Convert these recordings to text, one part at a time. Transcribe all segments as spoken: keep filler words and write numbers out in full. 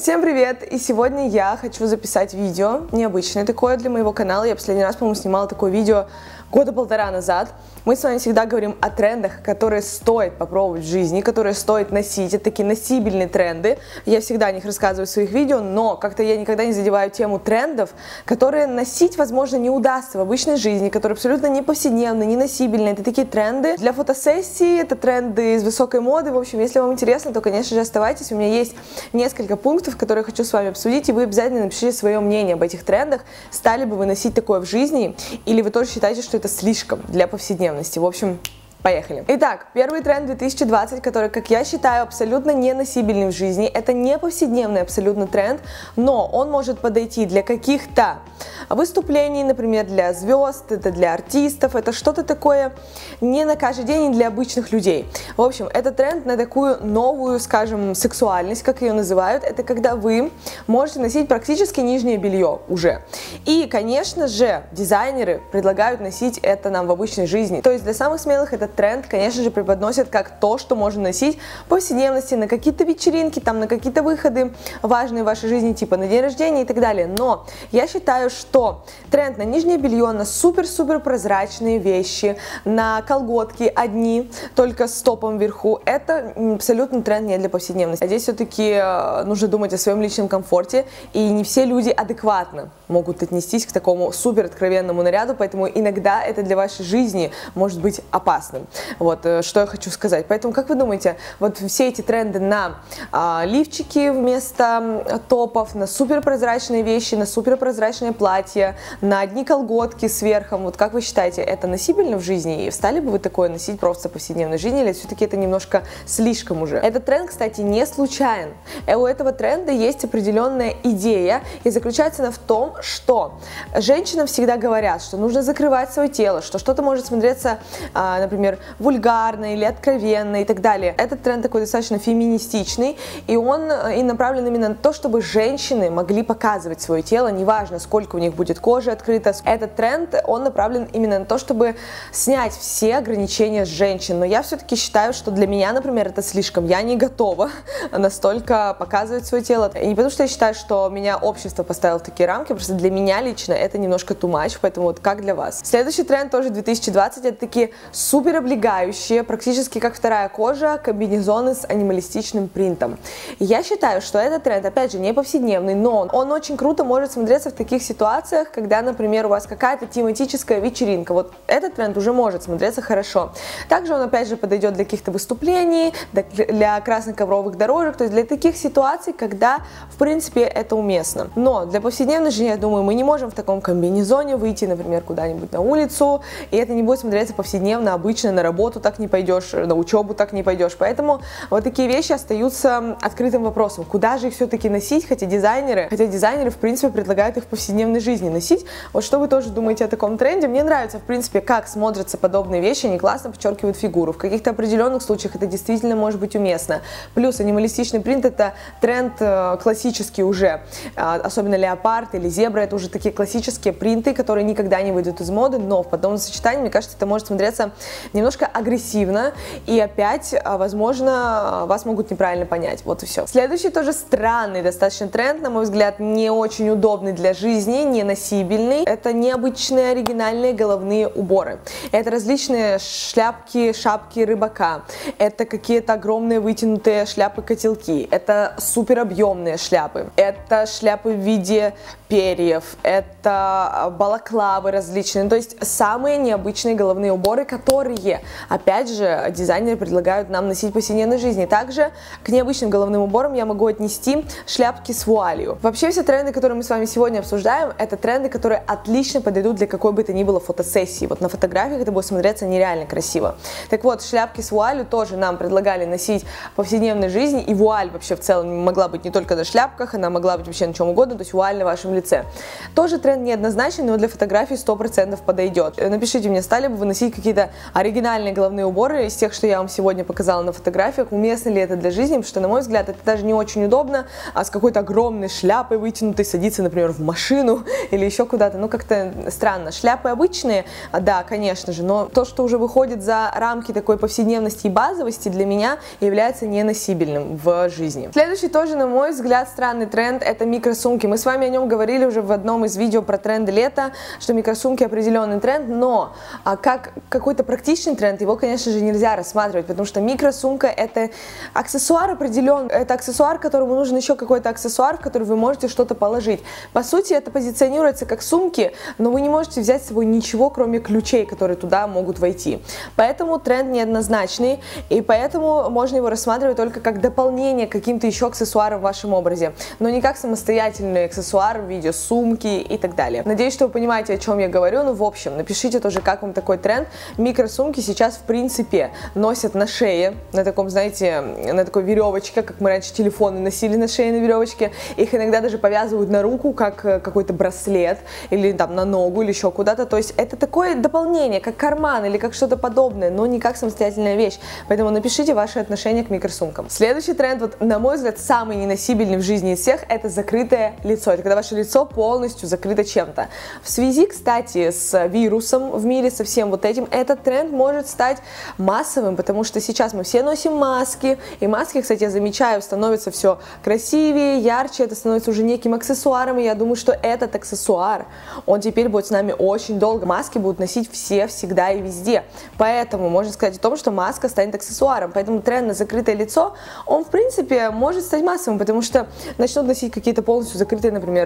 Всем привет! И сегодня я хочу записать видео, необычное такое для моего канала. Я последний раз, по-моему, снимала такое видео года полтора назад. Мы с вами всегда говорим о трендах, которые стоит попробовать в жизни, которые стоит носить. Это такие носибельные тренды. Я всегда о них рассказываю в своих видео, но как-то я никогда не задеваю тему трендов, которые носить, возможно, не удастся в обычной жизни, которые абсолютно не повседневные, не носибельные. Это такие тренды для фотосессии, это тренды из высокой моды. В общем, если вам интересно, то, конечно же, оставайтесь. У меня есть несколько пунктов, которые я хочу с вами обсудить, и вы обязательно напишите свое мнение об этих трендах. Стали бы вы носить такое в жизни, или вы тоже считаете, что это слишком для повседневности? В общем, поехали. Итак, первый тренд две тысячи двадцать, который, как я считаю, абсолютно не носибельный в жизни. Это не повседневный абсолютно тренд, но он может подойти для каких-то выступлений, например, для звезд, это для артистов, это что-то такое не на каждый день и для обычных людей. В общем, это тренд на такую новую, скажем, сексуальность, как ее называют. Это когда вы можете носить практически нижнее белье уже. И, конечно же, дизайнеры предлагают носить это нам в обычной жизни. То есть для самых смелых этот тренд, конечно же, преподносят как то, что можно носить в повседневности, на какие-то вечеринки, там, на какие-то выходы важные в вашей жизни, типа на день рождения и так далее. Но я считаю, что тренд на нижнее белье, на супер-супер прозрачные вещи, на колготки одни, только с топом вверху, это абсолютно тренд не для повседневности. А здесь все-таки нужно думать о своем личном комфорте, и не все люди адекватно могут отнестись к такому супер откровенному наряду, поэтому иногда это для вашей жизни может быть опасным. Вот, что я хочу сказать. Поэтому, как вы думаете, вот все эти тренды на а, лифчики вместо топов, на суперпрозрачные вещи, на суперпрозрачные платья, на одни колготки с верхом, вот как вы считаете, это носибельно в жизни? И стали бы вы такое носить просто в повседневной жизни, или все-таки это немножко слишком уже? Этот тренд, кстати, не случайен. И у этого тренда есть определенная идея, и заключается она в том, что женщинам всегда говорят, что нужно закрывать свое тело, что что-то может смотреться, например, вульгарно или откровенно и так далее. Этот тренд такой достаточно феминистичный, и он и направлен именно на то, чтобы женщины могли показывать свое тело, неважно, сколько у них будет кожи открыта. Этот тренд, он направлен именно на то, чтобы снять все ограничения с женщин. Но я все-таки считаю, что для меня, например, это слишком. Я не готова настолько показывать свое тело. И не потому, что я считаю, что меня общество поставило в такие рамки, просто для меня лично это немножко too much, поэтому вот как для вас. Следующий тренд тоже две тысячи двадцать, это такие супер облегающие, практически как вторая кожа, комбинезоны с анималистичным принтом. И я считаю, что этот тренд, опять же, не повседневный, но он, он очень круто может смотреться в таких ситуациях, когда, например, у вас какая-то тематическая вечеринка. Вот этот тренд уже может смотреться хорошо. Также он, опять же, подойдет для каких-то выступлений, для красных ковровых дорожек, то есть для таких ситуаций, когда, в принципе, это уместно. Но для повседневной жизни, я думаю, мы не можем в таком комбинезоне выйти, например, куда-нибудь на улицу, и это не будет смотреться повседневно, обычно на работу так не пойдешь, на учебу так не пойдешь. Поэтому вот такие вещи остаются открытым вопросом. Куда же их все-таки носить, хотя дизайнеры, хотя дизайнеры, в принципе, предлагают их в повседневной жизни носить. Вот что вы тоже думаете о таком тренде? Мне нравится, в принципе, как смотрятся подобные вещи, они классно подчеркивают фигуру. В каких-то определенных случаях это действительно может быть уместно. Плюс анималистичный принт — это тренд э, классический уже, э, особенно леопард или зебра, это уже такие классические принты, которые никогда не выйдут из моды, но в подобном сочетании, мне кажется, это может смотреться немножко агрессивно, и опять, возможно, вас могут неправильно понять. Вот и все. Следующий тоже странный достаточно тренд, на мой взгляд, не очень удобный для жизни, не носибельный. Это необычные оригинальные головные уборы. Это различные шляпки, шапки рыбака. Это какие-то огромные вытянутые шляпы-котелки. Это супер объемные шляпы. Это шляпы в виде перьев. Это балаклавы различные. То есть самые необычные головные уборы, которые, опять же, дизайнеры предлагают нам носить в повседневной жизни. Также к необычным головным уборам я могу отнести шляпки с вуалью. Вообще все тренды, которые мы с вами сегодня обсуждаем, это тренды, которые отлично подойдут для какой бы то ни было фотосессии. Вот на фотографиях это будет смотреться нереально красиво. Так вот, шляпки с вуалью тоже нам предлагали носить в повседневной жизни, и вуаль вообще в целом могла быть не только на шляпках, она могла быть вообще на чем угодно, то есть вуаль на вашем лице. Тоже тренд неоднозначный, но для фотографий сто процентов подойдет. Напишите мне, стали бы вы носить какие-то оригинальные оригинальные головные уборы из тех, что я вам сегодня показала на фотографиях. Уместно ли это для жизни? Потому что, на мой взгляд, это даже не очень удобно, а с какой-то огромной шляпой вытянутой садиться, например, в машину или еще куда-то. Ну, как-то странно. Шляпы обычные, да, конечно же, но то, что уже выходит за рамки такой повседневности и базовости, для меня является неносибельным в жизни. Следующий тоже, на мой взгляд, странный тренд — это микросумки. Мы с вами о нем говорили уже в одном из видео про тренды лета, что микросумки определенный тренд, но а, как какой-то практичный тренд его, конечно же, нельзя рассматривать, потому что микросумка — это аксессуар определенный, это аксессуар, которому нужен еще какой-то аксессуар, в который вы можете что-то положить. По сути, это позиционируется как сумки, но вы не можете взять с собой ничего, кроме ключей, которые туда могут войти. Поэтому тренд неоднозначный, и поэтому можно его рассматривать только как дополнение к каким-то еще аксессуарам в вашем образе, но не как самостоятельный аксессуар в виде сумки и так далее. Надеюсь, что вы понимаете, о чем я говорю. Ну, в общем, напишите тоже, как вам такой тренд. Микросумки сейчас, в принципе, носят на шее, на таком, знаете, на такой веревочке, как мы раньше телефоны носили на шее на веревочке. Их иногда даже повязывают на руку, как какой-то браслет, или там на ногу, или еще куда-то. То есть это такое дополнение, как карман или как что-то подобное, но не как самостоятельная вещь. Поэтому напишите ваши отношения к микросумкам. Следующий тренд, вот, на мой взгляд, самый неносибельный в жизни из всех, это закрытое лицо. Это когда ваше лицо полностью закрыто чем-то. В связи, кстати, с вирусом в мире, со всем вот этим, этот тренд может стать массовым, потому что сейчас мы все носим маски, и маски, кстати, я замечаю, становятся все красивее, ярче, это становится уже неким аксессуаром, и я думаю, что этот аксессуар, он теперь будет с нами очень долго. Маски будут носить все, всегда и везде. Поэтому можно сказать о том, что маска станет аксессуаром. Поэтому тренд на закрытое лицо, он, в принципе, может стать массовым, потому что начнут носить какие-то полностью закрытые, например,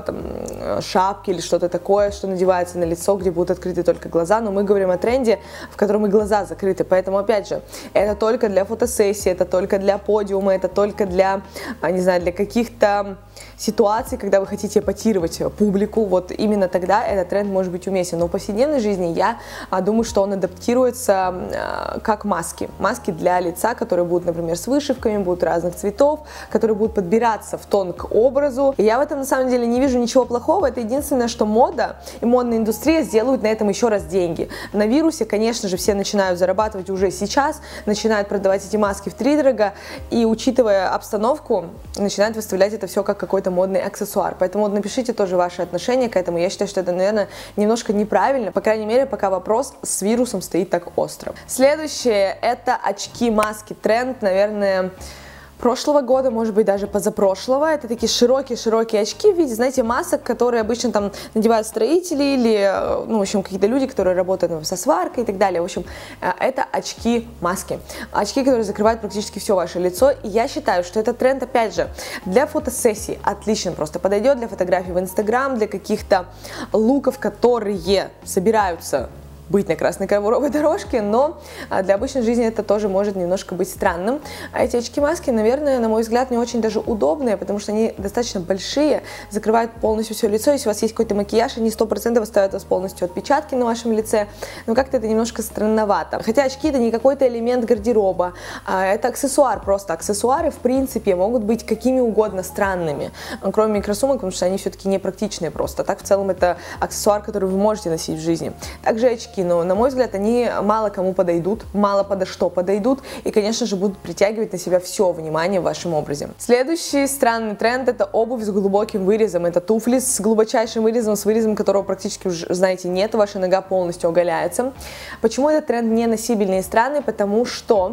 там, шапки или что-то такое, что надевается на лицо, где будут открыты только глаза. Но мы говорим о тренде, в котором и глаза закрыты. Поэтому, опять же, это только для фотосессии, это только для подиума, это только для, не знаю, для каких-то ситуаций, когда вы хотите эпатировать публику. Вот именно тогда этот тренд может быть уместен. Но в повседневной жизни я а, думаю, что он адаптируется а, как маски. Маски для лица, которые будут, например, с вышивками, будут разных цветов, которые будут подбираться в тон к образу. И я в этом на самом деле не вижу ничего плохого. Это единственное, что мода и модная индустрия сделают на этом еще раз деньги. На вирусе, конечно же, все начинают зарабатывать уже сейчас, начинают продавать эти маски втридорога, и, учитывая обстановку, начинают выставлять это все как какой-то модный аксессуар. Поэтому вот напишите тоже ваши отношения к этому. Я считаю, что это, наверное, немножко неправильно, по крайней мере, пока вопрос с вирусом стоит так остро. Следующее — это очки-маски. Тренд, наверное, прошлого года, может быть, даже позапрошлого. Это такие широкие-широкие очки в виде, знаете, масок, которые обычно там надевают строители или, ну, в общем, какие-то люди, которые работают, ну, со сваркой и так далее. В общем, это очки-маски. Очки, которые закрывают практически все ваше лицо. И я считаю, что этот тренд, опять же, для фотосессий отлично просто подойдет, для фотографий в Инстаграм, для каких-то луков, которые собираются быть на красной ковровой дорожке, но для обычной жизни это тоже может немножко быть странным. А эти очки-маски, наверное, на мой взгляд, не очень даже удобные, потому что они достаточно большие, закрывают полностью все лицо. Если у вас есть какой-то макияж, они сто процентов оставят вас полностью отпечатки на вашем лице, но как-то это немножко странновато. Хотя очки — это не какой-то элемент гардероба, а это аксессуар, просто аксессуары, в принципе, могут быть какими угодно странными, кроме микросумок, потому что они все-таки не практичные просто. Так, в целом, это аксессуар, который вы можете носить в жизни. Также очки, но, на мой взгляд, они мало кому подойдут, мало подо что подойдут, и, конечно же, будут притягивать на себя все внимание в вашем образе. Следующий странный тренд — это обувь с глубоким вырезом. Это туфли с глубочайшим вырезом, с вырезом, которого практически уже, знаете, нет, ваша нога полностью оголяется. Почему этот тренд неносибельный и странный? Потому что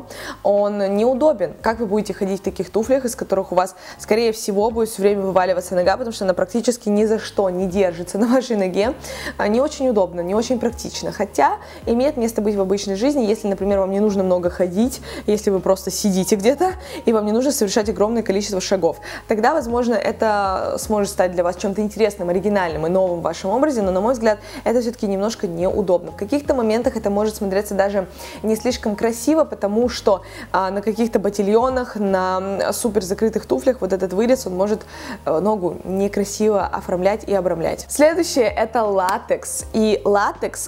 он неудобен. Как вы будете ходить в таких туфлях, из которых у вас, скорее всего, будет все время вываливаться нога, потому что она практически ни за что не держится на вашей ноге. Не очень удобно, не очень практично. Хотя имеет место быть в обычной жизни, если, например, вам не нужно много ходить, если вы просто сидите где-то, и вам не нужно совершать огромное количество шагов. Тогда, возможно, это сможет стать для вас чем-то интересным, оригинальным и новым в вашем образе, но, на мой взгляд, это все-таки немножко неудобно. В каких-то моментах это может смотреться даже не слишком красиво, потому что а, на каких-то ботильонах, на супер закрытых туфлях вот этот вырез, он может а, ногу некрасиво оформлять и обрамлять. Следующее — это латекс. И латекс, кстати,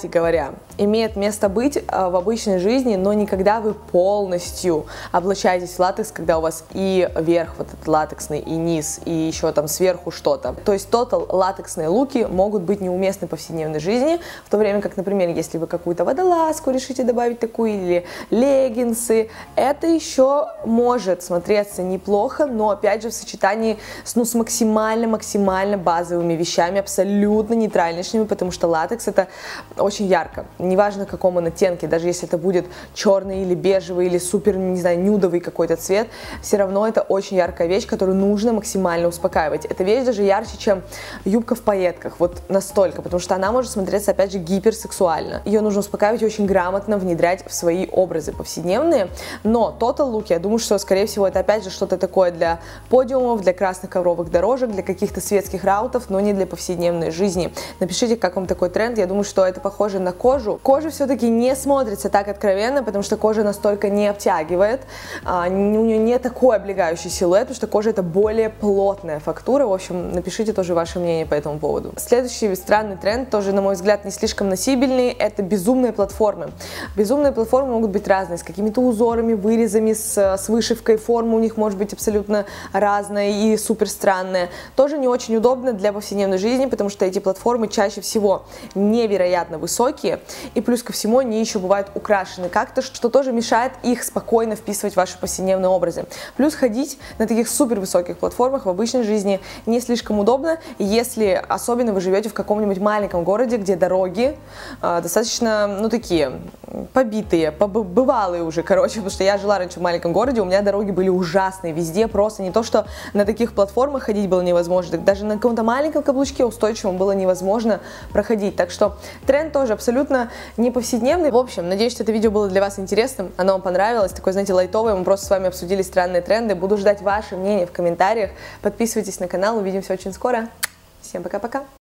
кстати говоря, имеет место быть в обычной жизни, но не когда вы полностью облачаетесь в латекс, когда у вас и верх вот этот латексный, и низ, и еще там сверху что-то. То есть тотал латексные луки могут быть неуместны в повседневной жизни, в то время как, например, если вы какую-то водолазку решите добавить такую, или леггинсы, это еще может смотреться неплохо, но опять же в сочетании с, ну, с максимально-максимально базовыми вещами, абсолютно нейтральнейшими, потому что латекс это очень ярко, неважно в каком он оттенке, даже если это будет черный или бежевый, или супер, не знаю, нюдовый какой-то цвет, все равно это очень яркая вещь, которую нужно максимально успокаивать. Эта вещь даже ярче, чем юбка в пайетках, вот настолько, потому что она может смотреться, опять же, гиперсексуально. Ее нужно успокаивать и очень грамотно внедрять в свои образы повседневные, но Total Look, я думаю, что, скорее всего, это опять же что-то такое для подиумов, для красных ковровых дорожек, для каких-то светских раутов, но не для повседневной жизни. Напишите, как вам такой тренд, я думаю, что это похоже на кожу. Кожа все-таки не смотрится так откровенно, потому что кожа настолько не обтягивает, а, у нее не такой облегающий силуэт, потому что кожа это более плотная фактура. В общем, напишите тоже ваше мнение по этому поводу. Следующий странный тренд, тоже, на мой взгляд, не слишком носибельный, это безумные платформы. Безумные платформы могут быть разные, с какими-то узорами, вырезами, с, с вышивкой, форма у них может быть абсолютно разная и супер странная. Тоже не очень удобно для повседневной жизни, потому что эти платформы чаще всего невероятно высокие, и плюс ко всему они еще бывают украшены как-то, что тоже мешает их спокойно вписывать в ваши повседневные образы. Плюс ходить на таких супер высоких платформах в обычной жизни не слишком удобно, если особенно вы живете в каком-нибудь маленьком городе, где дороги э, достаточно, ну, такие, побитые, бывалые уже, короче, потому что я жила раньше в маленьком городе, у меня дороги были ужасные везде, просто не то, что на таких платформах ходить было невозможно, даже на каком-то маленьком каблучке устойчивом было невозможно проходить, так что тренд тоже абсолютно не повседневный. В общем, надеюсь, что это видео было для вас интересным, оно вам понравилось, такое, знаете, лайтовое, мы просто с вами обсудили странные тренды, буду ждать ваше мнение в комментариях, подписывайтесь на канал, увидимся очень скоро, всем пока-пока!